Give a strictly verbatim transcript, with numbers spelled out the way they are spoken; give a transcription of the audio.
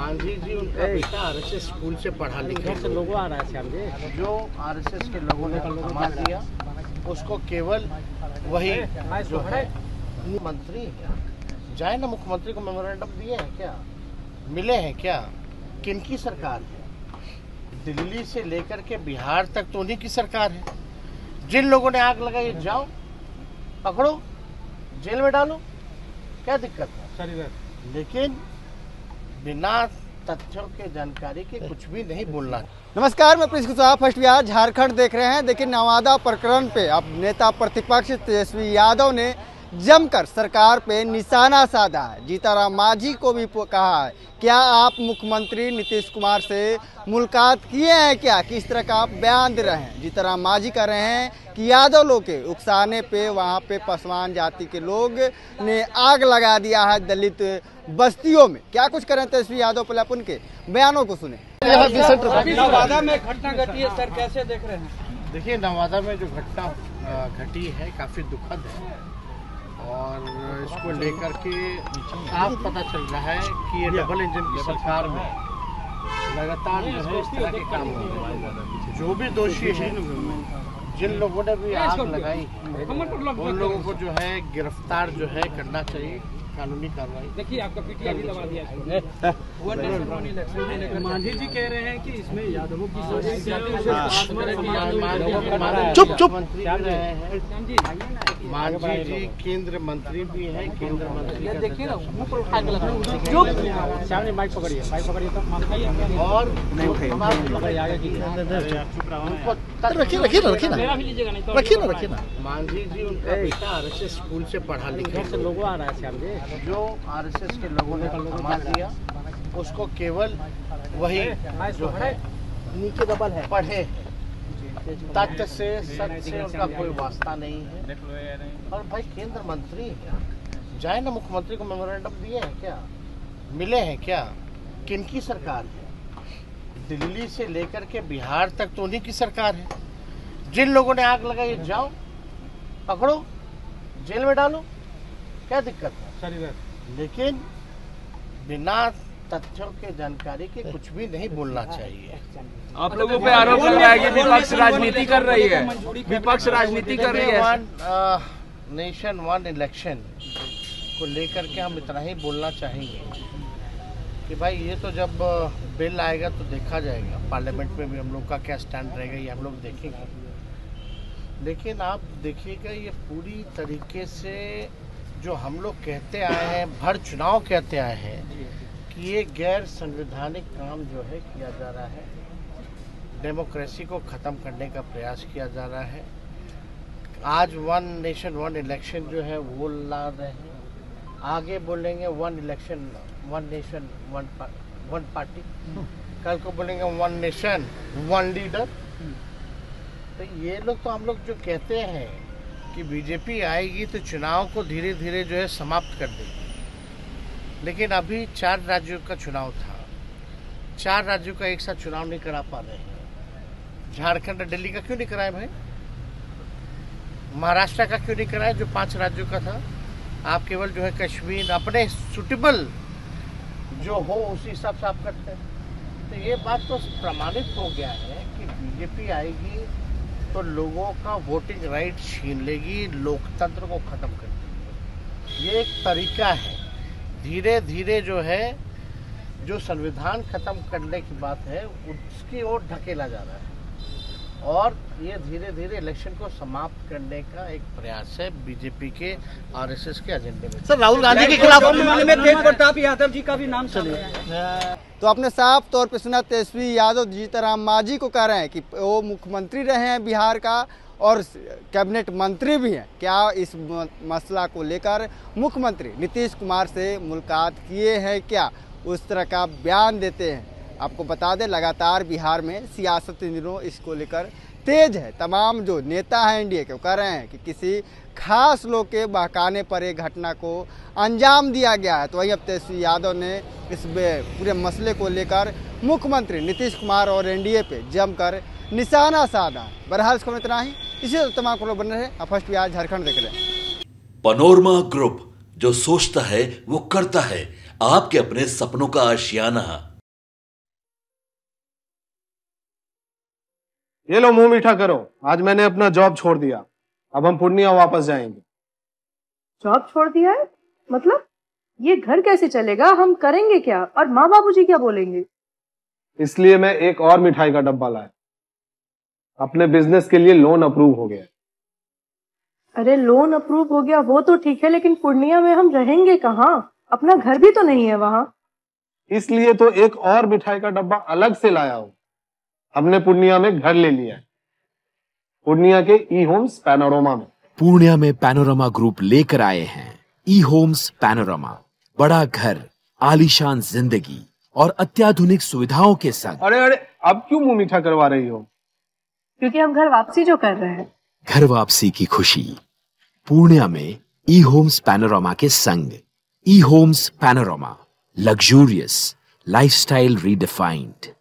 मांझी जी उनका बेटा RSS school से पढ़ा लिखा से लोगो आ रहा है श्याम जी। जो आरएसएस के लोगों ने थमा दिया उसको केवल वही जो है मंत्री जाए ना, मुख्यमंत्री को मेमोरेंडम दिए हैं क्या, मिले हैं क्या, किनकी सरकार है? दिल्ली से लेकर के बिहार तक तो उन्हीं की सरकार है। जिन लोगों ने आग लगाई जाओ पकड़ो जेल में डालो, क्या दिक्कत है? लेकिन बिना तथ्यों के जानकारी के कुछ भी नहीं बोलना। नमस्कार, मैं प्रिंस कुशवाहा, फर्स्ट बिहार झारखंड देख रहे हैं। देखिए, नवादा प्रकरण पे अब नेता प्रतिपक्ष तेजस्वी यादव ने जमकर सरकार पे निशाना साधा है। जीतनराम मांझी को भी कहा है, क्या आप मुख्यमंत्री नीतीश कुमार से मुलाकात किए हैं क्या, किस तरह का आप बयान दे रहे हैं। जीतनराम मांझी कह रहे हैं कि यादव लोग के उकसाने पे वहाँ पे पासवान जाति के लोग ने आग लगा दिया है दलित बस्तियों में। क्या कुछ करें तेजस्वी यादव, पहले अपन के बयानों को सुने। नवादा में घटना घटी है सर, कैसे देख रहे हैं? देखिए, नवादा में जो घटना घटी है काफी दुखद है और इसको लेकर के साफ पता चल रहा है कि ये डबल इंजन की सरकार में लगातार जो है इस तरह के काम हो रहे हैं। जो भी दोषी है, जिन लोगों ने भी आग लगाई, उन लोगों को जो है गिरफ्तार जो है करना चाहिए, कानूनी कार्रवाई। देखिए, आपका पीटीआई भी दबा दिया। मांझी जी कह रहे हैं कि इसमें यादवों की चुप चुप मांझी जी केंद्र मंत्री भी है, केंद्र मंत्री देखिए ना, मुंह पर उठा के लगा चुप। सामने माइक पकड़िए, माइक पकड़िए तो और नहीं उठे आगे की रखिए रखिए ना रखिए ना रखिए ना रखिए ना मांझी जी उनका बेटा आरएसएस स्कूल से पढ़ा लिखा से लोगो आ रहा है श्याम जी। जो आरएसएस के लोगों ने थमा दिया उसको केवल वही जो है नीचे डबल है पढ़े, तथ्य से सत्य से उनका कोई वास्ता नहीं है। और भाई केंद्र मंत्री है, जाए ना, मुख्यमंत्री को मेमोरेंडम दिए हैं क्या, मिले हैं क्या, किनकी सरकार है? दिल्ली से लेकर के बिहार तक तो उन्हीं की सरकार है। जिन लोगों ने आग लगाई जाओ पकड़ो जेल में डालो, क्या दिक्कत है? लेकिन बिना तथ्यों के जानकारी के कुछ भी नहीं बोलना चाहिए। आप लोगों पे आरोप लग रहा है कि विपक्ष राजनीति कर रही है, विपक्ष राजनीति कर रही है। वन नेशन वन इलेक्शन को लेकर के हम इतना ही बोलना चाहेंगे कि भाई ये तो जब बिल आएगा तो देखा जाएगा, पार्लियामेंट में भी हम लोग का क्या स्टैंड रहेगा ये हम लोग देखेंगे। लेकिन आप देखिएगा, ये पूरी तरीके से जो हम लोग कहते आए हैं, भर चुनाव कहते आए हैं कि ये गैर संवैधानिक काम जो है किया जा रहा है, डेमोक्रेसी को ख़त्म करने का प्रयास किया जा रहा है। आज वन नेशन वन इलेक्शन जो है वो ला रहे हैं, आगे बोलेंगे one election one nation one one party, कल को बोलेंगे वन नेशन वन लीडर। तो ये लोग तो हम लोग जो कहते हैं कि बीजेपी आएगी तो चुनाव को धीरे धीरे जो है समाप्त कर देगी, लेकिन अभी चार राज्यों का चुनाव था, चार राज्यों का एक साथ चुनाव नहीं करा पा रहे हैं। झारखंड और दिल्ली का क्यों नहीं कराए भाई? महाराष्ट्र का क्यों नहीं कराए जो पांच राज्यों का था? आप केवल जो है कश्मीर अपने सुटेबल जो हो उसी हिसाब से आप करते हैं। तो ये बात तो प्रमाणित हो गया है कि बीजेपी आएगी तो लोगों का वोटिंग राइट छीन लेगी, लोकतंत्र को खत्म कर देगी। ये एक तरीका है, धीरे धीरे जो है जो संविधान खत्म करने की बात है उसकी ओर ढकेला जा रहा है और ये धीरे धीरे इलेक्शन को समाप्त करने का एक प्रयास है बीजेपी के आरएसएस के एजेंडे में। सर, राहुल गांधी के खिलाफ मामले में तेज प्रताप यादव जी का भी नाम चलिए। तो आपने साफ तौर पे सुना, तेजस्वी यादव जीतनराम मांझी को कह रहे हैं कि वो मुख्यमंत्री रहे हैं बिहार का और कैबिनेट मंत्री भी हैं। क्या इस मसला को लेकर मुख्यमंत्री नीतीश कुमार से मुलाकात किए हैं क्या, उस तरह का बयान देते हैं। आपको बता दें, लगातार बिहार में सियासत इन दिनों इसको लेकर तेज है। तमाम जो नेता हैं एनडीए के, वो कह रहे हैं कि किसी खास लोग के बहकाने पर एक घटना को अंजाम दिया गया है। तो वहीं अब तेजस्वी यादव ने इस पूरे मसले को लेकर मुख्यमंत्री नीतीश कुमार और एनडीए पे जमकर निशाना साधा। बहरहाल इसको इतना ही, इसी तमाम खबरों बन रहे हैं। फर्स्ट बिहार झारखंड देख रहे हैं। पनोरमा ग्रुप, जो सोचता है वो करता है। आपके अपने सपनों का आशियाना ये लो मुंह मीठा करो, आज मैंने अपना जॉब छोड़ दिया, अब हम पूर्णिया वापस जाएंगे। जॉब छोड़ दिया है? मतलब ये घर कैसे चलेगा, हम करेंगे क्या, और माँ बाबूजी क्या बोलेंगे? इसलिए मैं एक और मिठाई का डब्बा लाया, अपने बिजनेस के लिए लोन अप्रूव हो गया। अरे लोन अप्रूव हो गया वो तो ठीक है, लेकिन पूर्णिया में हम रहेंगे कहाँ? अपना घर भी तो नहीं है वहाँ। इसलिए तो एक और मिठाई का डब्बा अलग से लाया हूँ। हमने पूर्णिया में घर ले लिया है, पूर्णिया के ई होम्स पैनोरमा में। पूर्णिया में पैनोरमा ग्रुप लेकर आए हैं ई होम्स पैनोरमा, बड़ा घर, आलीशान जिंदगी और अत्याधुनिक सुविधाओं के संग। अरे अरे अब क्यों मुंह मीठा करवा रही हो? क्योंकि हम घर वापसी जो कर रहे हैं। घर वापसी की खुशी पूर्णिया में ई होम्स पैनोरमा के संग। E homes panorama, luxurious lifestyle redefined.